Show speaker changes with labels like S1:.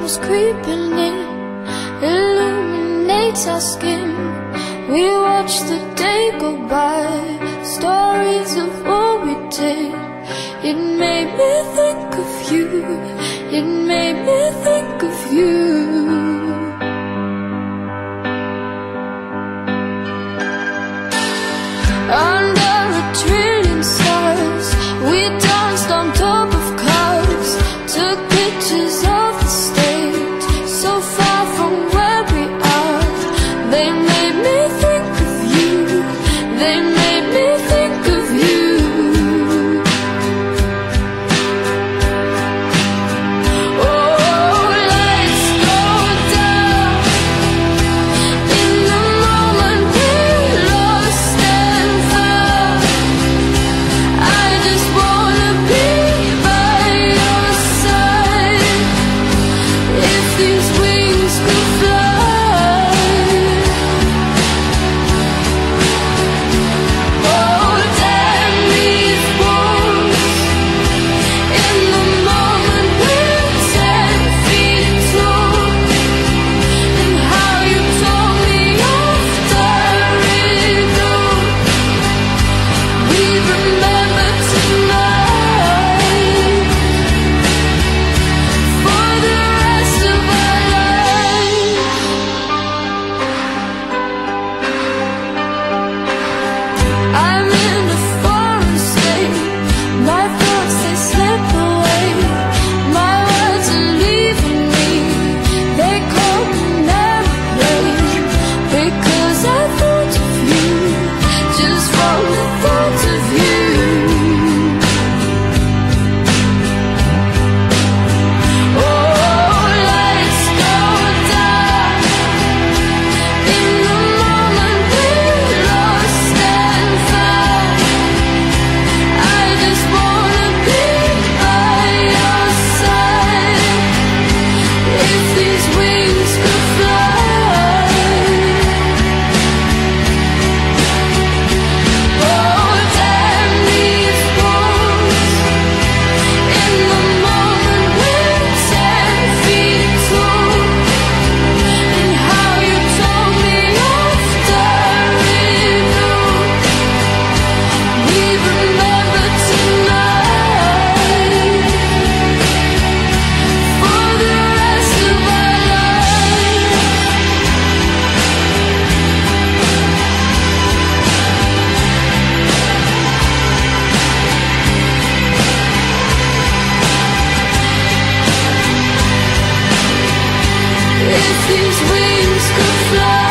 S1: comes creeping in, illuminates our skin. We watch the day go by, stories of what we did. It made me think of you, it made me think of you. Under a trillion stars, we danced on top of clouds, took pictures of the stage, so far from where we are. They made me think of you, they made me think of you. Oh, lights go down in the moment we lost and found. I just wanna be by your side. If these wings could fly, oh, damn these walls. In the moment we're 10 feet tall, and how you told me after it all. We remember tonight for the rest of our lives. I'm in a foreign state, my thoughts they slip away, my words are leaving me, they call me airplane, because I thought of you, just from the thought of you. Oh, lights go down in the moment we lost and found. I just wanna be by your side. If these wings could fly, oh, damn these walls. In the moment we're 10 feet tall, and how you told me after it all. We remember tonight for the rest of our lives. If these wings could fly.